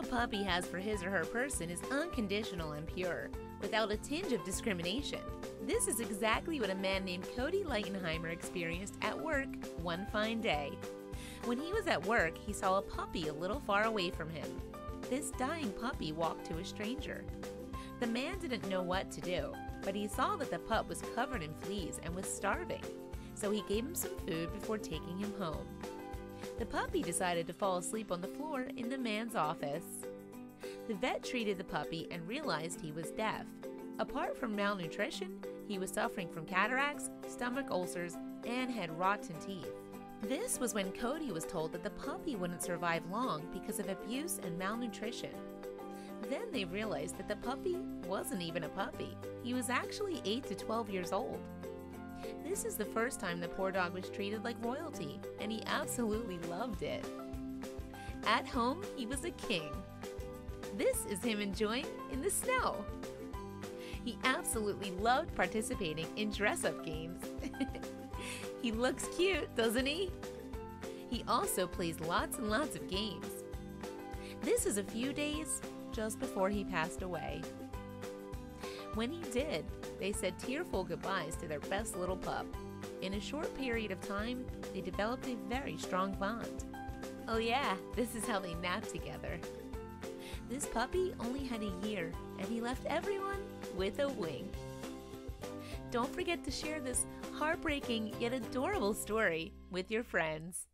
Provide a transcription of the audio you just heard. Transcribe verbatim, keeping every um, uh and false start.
puppy has for his or her person is unconditional and pure, without a tinge of discrimination. This is exactly what a man named Cody Leitenheimer experienced at work one fine day. When he was at work, he saw a puppy a little far away from him. This dying puppy walked to a stranger. The man didn't know what to do, but he saw that the pup was covered in fleas and was starving, so he gave him some food before taking him home. The puppy decided to fall asleep on the floor in the man's office. The vet treated the puppy and realized he was deaf. Apart from malnutrition, he was suffering from cataracts, stomach ulcers, and had rotten teeth. This was when Cody was told that the puppy wouldn't survive long because of abuse and malnutrition. Then they realized that the puppy wasn't even a puppy. He was actually eight to twelve years old. This is the first time the poor dog was treated like royalty, and he absolutely loved it. At home, he was a king. This is him enjoying in the snow. He absolutely loved participating in dress-up games. He looks cute, doesn't he? He also plays lots and lots of games. This is a few days just before he passed away. When he did, they said tearful goodbyes to their best little pup. In a short period of time, they developed a very strong bond. Oh yeah, this is how they napped together. This puppy only had a year, and he left everyone with a wing. Don't forget to share this heartbreaking yet adorable story with your friends.